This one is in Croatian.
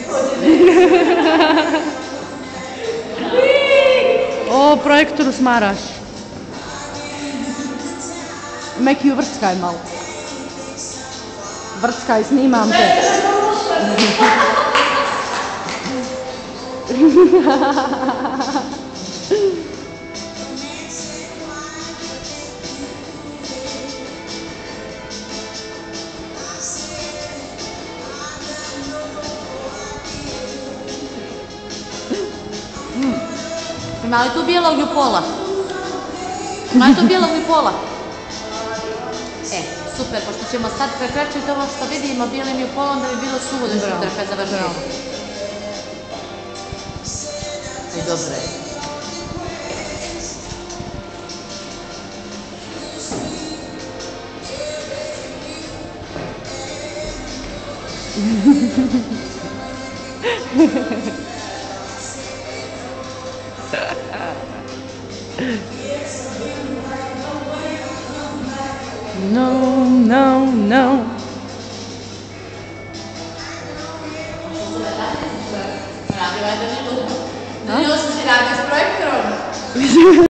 O, projektor smaraš. Meki uvrckaj malo. Vrckaj, snimam te. Ima li tu bijelog i pola? Ima li tu bijelog i pola? Super, pošto ćemo sad prekrečiti ovo što vidimo bijelim i polom da bi bilo suvo da sutra kad završimo. I dobro je. No, no, no. Radio je da ne budu. Da ne osjeći radio s projektorom.